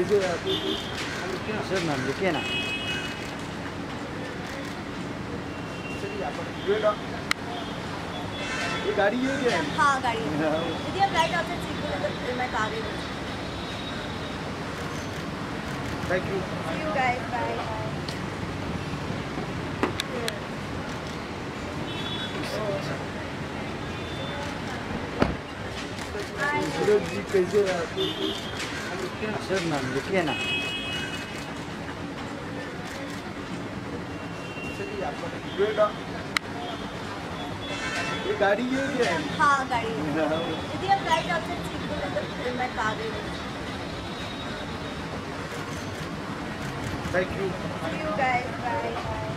कैसे आप? Sir ma'am लिखिए ना। ये गाड़ी है क्या? हाँ गाड़ी है। दीदी आप राइट ऑप्शन सीख लो तो मैं आ गई। Thank you. See you guys, bye. Suraj ji कैसे आप? सर मैम लिखिए ना। ये गाड़ी है क्या? हाँ गाड़ी है। दीदी आप राइट ऑप्शन सीख लो तो मैं आ गई। Thank you. See you guys, bye.